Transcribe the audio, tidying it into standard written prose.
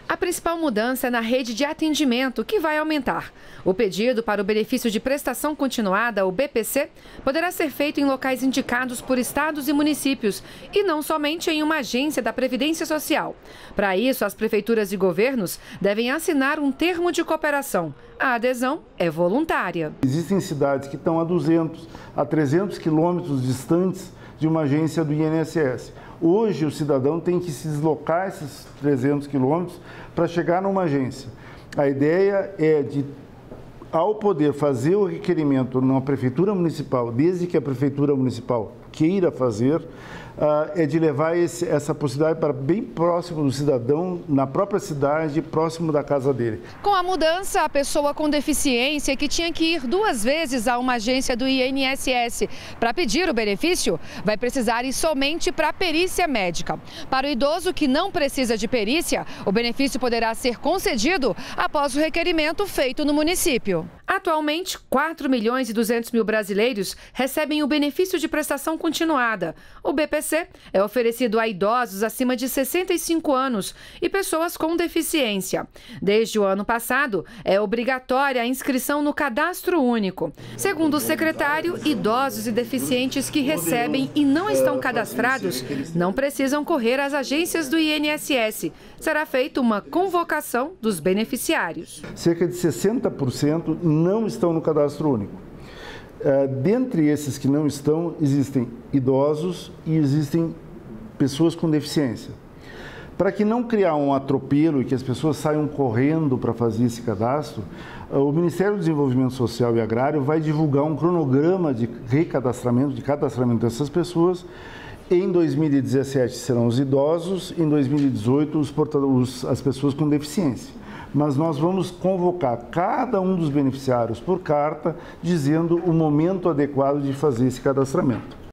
A principal mudança é na rede de atendimento, que vai aumentar. O pedido para o benefício de prestação continuada, o BPC, poderá ser feito em locais indicados por estados e municípios e não somente em uma agência da Previdência Social. Para isso, as prefeituras e governos devem assinar um termo de cooperação. A adesão é voluntária. Existem cidades que estão a 200, a 300 quilômetros distantes de uma agência do INSS. Hoje, o cidadão tem que se deslocar esses 300 quilômetros para chegar numa agência. A ideia é de, ao poder fazer o requerimento numa prefeitura municipal, desde que a prefeitura municipal queira fazer, é de levar essa possibilidade para bem próximo do cidadão, na própria cidade, próximo da casa dele. Com a mudança, a pessoa com deficiência que tinha que ir 2 vezes a uma agência do INSS para pedir o benefício, vai precisar ir somente para a perícia médica. Para o idoso que não precisa de perícia, o benefício poderá ser concedido após o requerimento feito no município. Atualmente, 4.200.000 brasileiros recebem o benefício de prestação continuada. O BPC é oferecido a idosos acima de 65 anos e pessoas com deficiência. Desde o ano passado, é obrigatória a inscrição no Cadastro Único. Segundo o secretário, idosos e deficientes que recebem e não estão cadastrados não precisam correr às agências do INSS. Será feita uma convocação dos beneficiários. Cerca de 60% não estão no Cadastro Único. Dentre esses que não estão, existem idosos e existem pessoas com deficiência. Para que não criar um atropelo e que as pessoas saiam correndo para fazer esse cadastro, o Ministério do Desenvolvimento Social e Agrário vai divulgar um cronograma de recadastramento, de cadastramento dessas pessoas. Em 2017 serão os idosos, em 2018 as pessoas com deficiência. Mas nós vamos convocar cada um dos beneficiários por carta, dizendo o momento adequado de fazer esse cadastramento.